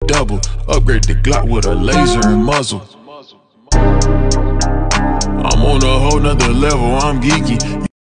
double. Upgrade the Glock with a laser and muzzle. I'm on a whole nother level, I'm geeky.